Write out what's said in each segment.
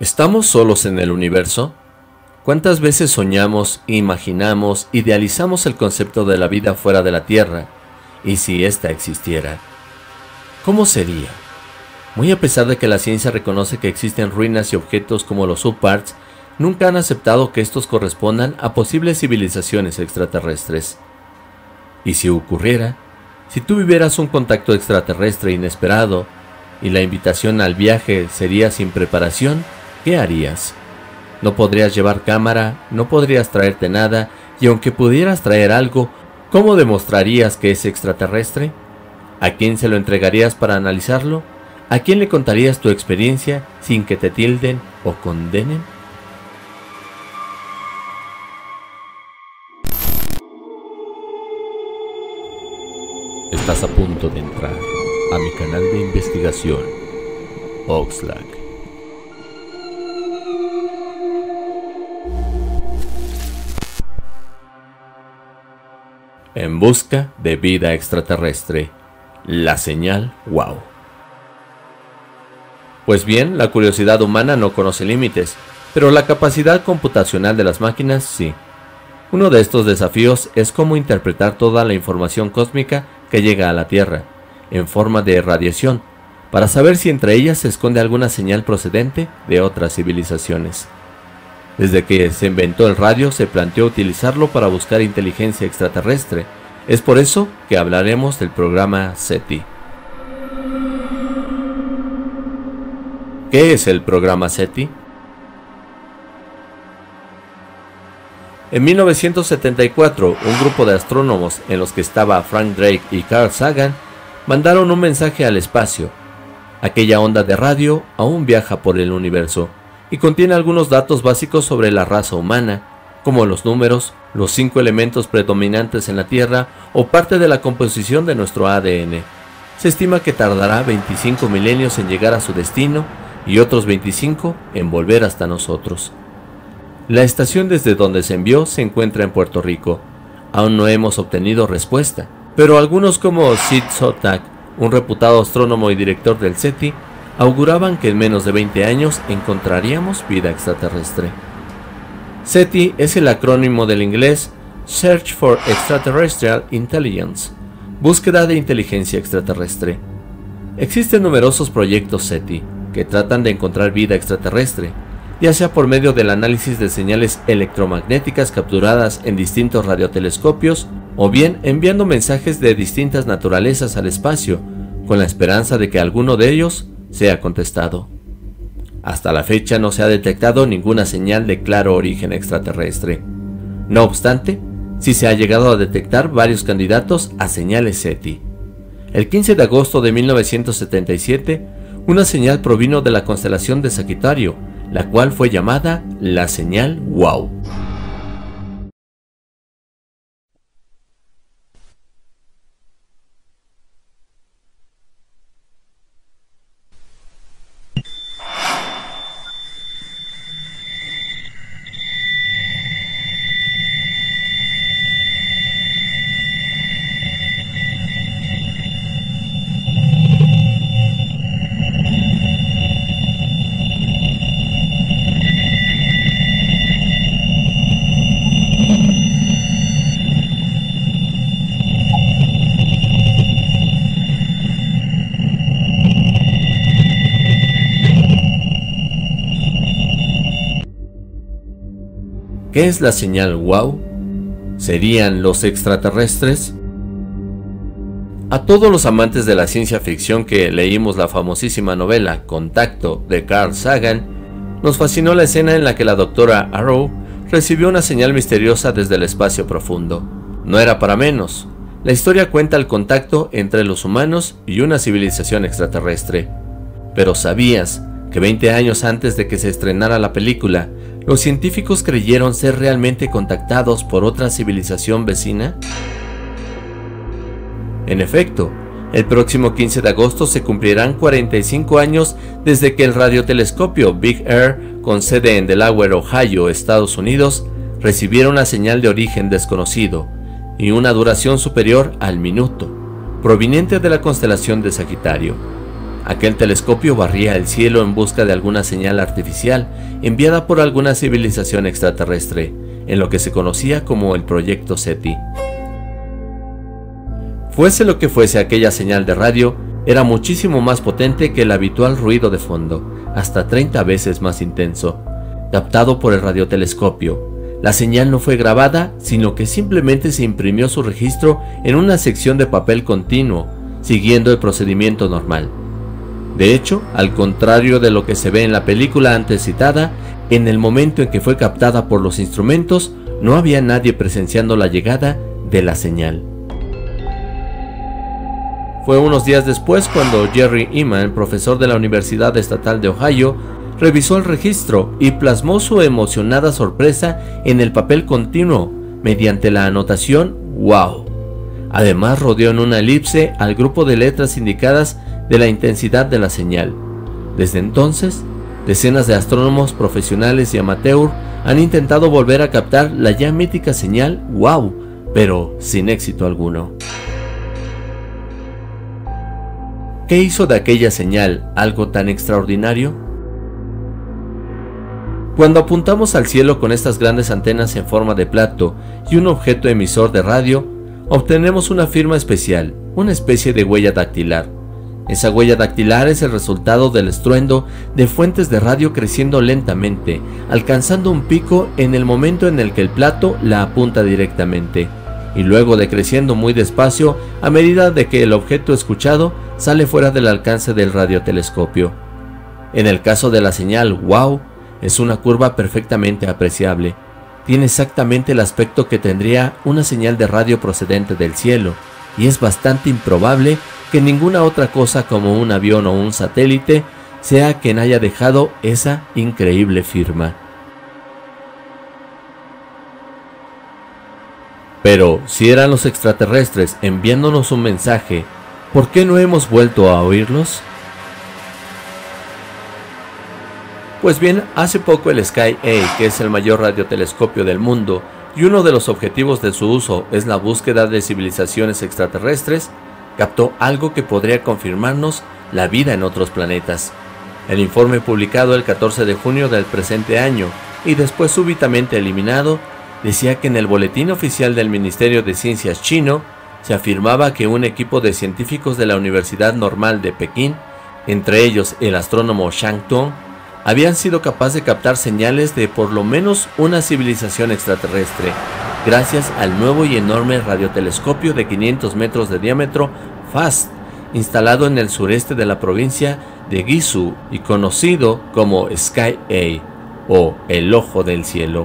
¿Estamos solos en el universo? ¿Cuántas veces soñamos, imaginamos, idealizamos el concepto de la vida fuera de la Tierra? ¿Y si ésta existiera? ¿Cómo sería? Muy a pesar de que la ciencia reconoce que existen ruinas y objetos como los subparts, nunca han aceptado que estos correspondan a posibles civilizaciones extraterrestres. ¿Y si ocurriera? Si tú vivieras un contacto extraterrestre inesperado y la invitación al viaje sería sin preparación, ¿qué harías? No podrías llevar cámara, no podrías traerte nada, y aunque pudieras traer algo, ¿cómo demostrarías que es extraterrestre? ¿A quién se lo entregarías para analizarlo? ¿A quién le contarías tu experiencia sin que te tilden o condenen? Estás a punto de entrar a mi canal de investigación, Oxlack. En busca de vida extraterrestre, la señal WOW. Pues bien, la curiosidad humana no conoce límites, pero la capacidad computacional de las máquinas sí. Uno de estos desafíos es cómo interpretar toda la información cósmica que llega a la Tierra, en forma de radiación, para saber si entre ellas se esconde alguna señal procedente de otras civilizaciones. Desde que se inventó el radio se planteó utilizarlo para buscar inteligencia extraterrestre. Es por eso que hablaremos del programa SETI. ¿Qué es el programa SETI? En 1974, un grupo de astrónomos, en los que estaba Frank Drake y Carl Sagan, mandaron un mensaje al espacio. Aquella onda de radio aún viaja por el universo y contiene algunos datos básicos sobre la raza humana, como los números, los 5 elementos predominantes en la Tierra o parte de la composición de nuestro ADN. Se estima que tardará 25 milenios en llegar a su destino y otros 25 en volver hasta nosotros. La estación desde donde se envió se encuentra en Puerto Rico. Aún no hemos obtenido respuesta, pero algunos como Sid Sotak, un reputado astrónomo y director del SETI, auguraban que en menos de 20 años encontraríamos vida extraterrestre. SETI es el acrónimo del inglés Search for Extraterrestrial Intelligence, búsqueda de inteligencia extraterrestre. Existen numerosos proyectos SETI que tratan de encontrar vida extraterrestre, ya sea por medio del análisis de señales electromagnéticas capturadas en distintos radiotelescopios, o bien enviando mensajes de distintas naturalezas al espacio, con la esperanza de que alguno de ellos sea contestado. Hasta la fecha no se ha detectado ninguna señal de claro origen extraterrestre. No obstante, sí se ha llegado a detectar varios candidatos a señales SETI. El 15 de agosto de 1977, una señal provino de la constelación de Sagitario, la cual fue llamada la señal WOW. ¿Qué es la señal WOW? ¿Serían los extraterrestres? A todos los amantes de la ciencia ficción que leímos la famosísima novela Contacto de Carl Sagan, nos fascinó la escena en la que la doctora Arrow recibió una señal misteriosa desde el espacio profundo. No era para menos. La historia cuenta el contacto entre los humanos y una civilización extraterrestre. Pero ¿sabías que 20 años antes de que se estrenara la película, los científicos creyeron ser realmente contactados por otra civilización vecina? En efecto, el próximo 15 de agosto se cumplirán 45 años desde que el radiotelescopio Big Air, con sede en Delaware, Ohio, Estados Unidos, recibiera una señal de origen desconocido y una duración superior al minuto, proveniente de la constelación de Sagitario. Aquel telescopio barría el cielo en busca de alguna señal artificial enviada por alguna civilización extraterrestre, en lo que se conocía como el Proyecto SETI. Fuese lo que fuese aquella señal de radio, era muchísimo más potente que el habitual ruido de fondo, hasta 30 veces más intenso. Captado por el radiotelescopio, la señal no fue grabada, sino que simplemente se imprimió su registro en una sección de papel continuo, siguiendo el procedimiento normal. De hecho, al contrario de lo que se ve en la película antes citada, en el momento en que fue captada por los instrumentos, no había nadie presenciando la llegada de la señal. Fue unos días después cuando Jerry Ehman, profesor de la Universidad Estatal de Ohio, revisó el registro y plasmó su emocionada sorpresa en el papel continuo mediante la anotación "Wow". Además rodeó en una elipse al grupo de letras indicadas de la intensidad de la señal. Desde entonces, decenas de astrónomos profesionales y amateur han intentado volver a captar la ya mítica señal "Wow", pero sin éxito alguno. ¿Qué hizo de aquella señal algo tan extraordinario? Cuando apuntamos al cielo con estas grandes antenas en forma de plato y un objeto emisor de radio, obtenemos una firma especial, una especie de huella dactilar. Esa huella dactilar es el resultado del estruendo de fuentes de radio creciendo lentamente, alcanzando un pico en el momento en el que el plato la apunta directamente, y luego decreciendo muy despacio a medida de que el objeto escuchado sale fuera del alcance del radiotelescopio. En el caso de la señal "Wow", es una curva perfectamente apreciable. Tiene exactamente el aspecto que tendría una señal de radio procedente del cielo, y es bastante improbable que ninguna otra cosa como un avión o un satélite sea quien haya dejado esa increíble firma. Pero si eran los extraterrestres enviándonos un mensaje, ¿por qué no hemos vuelto a oírlos? Pues bien, hace poco el Sky-A, que es el mayor radiotelescopio del mundo, y uno de los objetivos de su uso es la búsqueda de civilizaciones extraterrestres, captó algo que podría confirmarnos la vida en otros planetas. El informe publicado el 14 de junio del presente año, y después súbitamente eliminado, decía que en el boletín oficial del Ministerio de Ciencias chino, se afirmaba que un equipo de científicos de la Universidad Normal de Pekín, entre ellos el astrónomo Shang Tong, habían sido capaces de captar señales de por lo menos una civilización extraterrestre, gracias al nuevo y enorme radiotelescopio de 500 metros de diámetro FAST, instalado en el sureste de la provincia de Guizhou y conocido como Sky-A, o el ojo del cielo.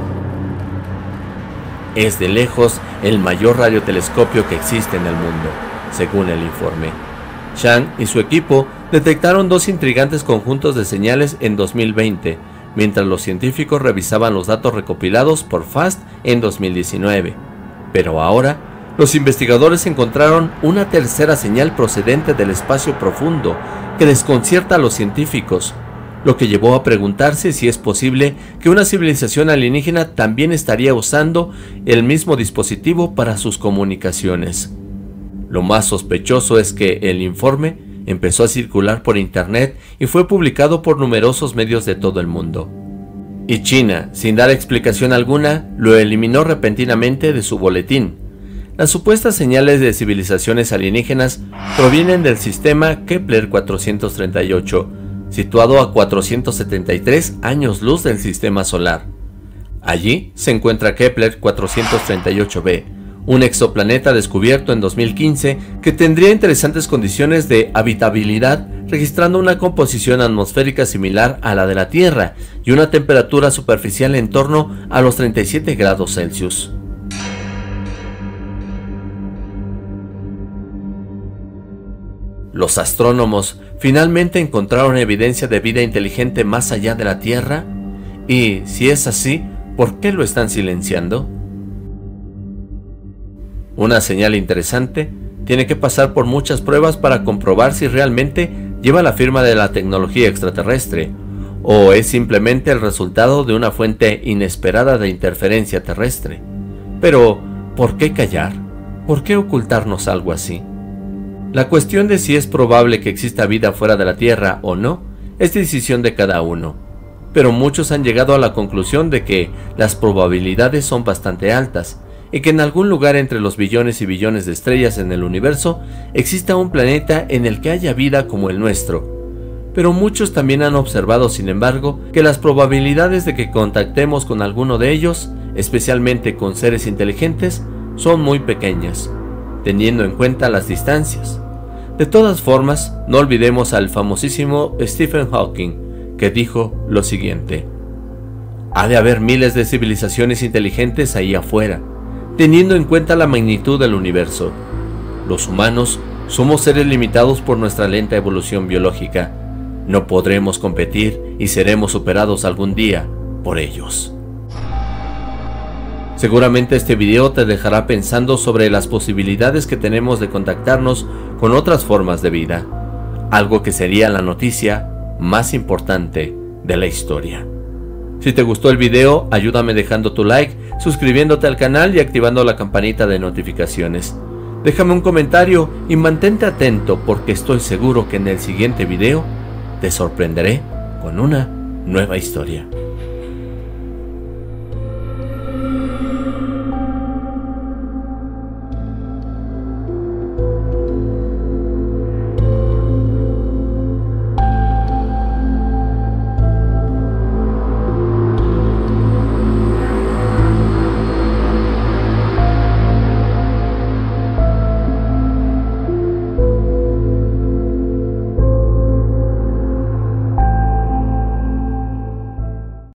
Es de lejos el mayor radiotelescopio que existe en el mundo, según el informe. Shang y su equipo detectaron dos intrigantes conjuntos de señales en 2020, mientras los científicos revisaban los datos recopilados por FAST en 2019. Pero ahora, los investigadores encontraron una tercera señal procedente del espacio profundo que desconcierta a los científicos, lo que llevó a preguntarse si es posible que una civilización alienígena también estaría usando el mismo dispositivo para sus comunicaciones. Lo más sospechoso es que el informe empezó a circular por internet y fue publicado por numerosos medios de todo el mundo. Y China, sin dar explicación alguna, lo eliminó repentinamente de su boletín. Las supuestas señales de civilizaciones alienígenas provienen del sistema Kepler 438, situado a 473 años luz del sistema solar. Allí se encuentra Kepler 438b, un exoplaneta descubierto en 2015 que tendría interesantes condiciones de habitabilidad, registrando una composición atmosférica similar a la de la Tierra y una temperatura superficial en torno a los 37 grados Celsius. ¿Los astrónomos finalmente encontraron evidencia de vida inteligente más allá de la Tierra? Y si es así, ¿por qué lo están silenciando? Una señal interesante tiene que pasar por muchas pruebas para comprobar si realmente lleva la firma de la tecnología extraterrestre, o es simplemente el resultado de una fuente inesperada de interferencia terrestre. Pero, ¿por qué callar? ¿Por qué ocultarnos algo así? La cuestión de si es probable que exista vida fuera de la Tierra o no es decisión de cada uno, pero muchos han llegado a la conclusión de que las probabilidades son bastante altas y que en algún lugar entre los billones y billones de estrellas en el universo exista un planeta en el que haya vida como el nuestro. Pero muchos también han observado, sin embargo, que las probabilidades de que contactemos con alguno de ellos, especialmente con seres inteligentes, son muy pequeñas, teniendo en cuenta las distancias. De todas formas, no olvidemos al famosísimo Stephen Hawking, que dijo lo siguiente: ha de haber miles de civilizaciones inteligentes ahí afuera, teniendo en cuenta la magnitud del universo. Los humanos somos seres limitados por nuestra lenta evolución biológica. No podremos competir y seremos superados algún día por ellos. Seguramente este video te dejará pensando sobre las posibilidades que tenemos de contactarnos con otras formas de vida, algo que sería la noticia más importante de la historia. Si te gustó el video, ayúdame dejando tu like, suscribiéndote al canal y activando la campanita de notificaciones. Déjame un comentario y mantente atento porque estoy seguro que en el siguiente video te sorprenderé con una nueva historia.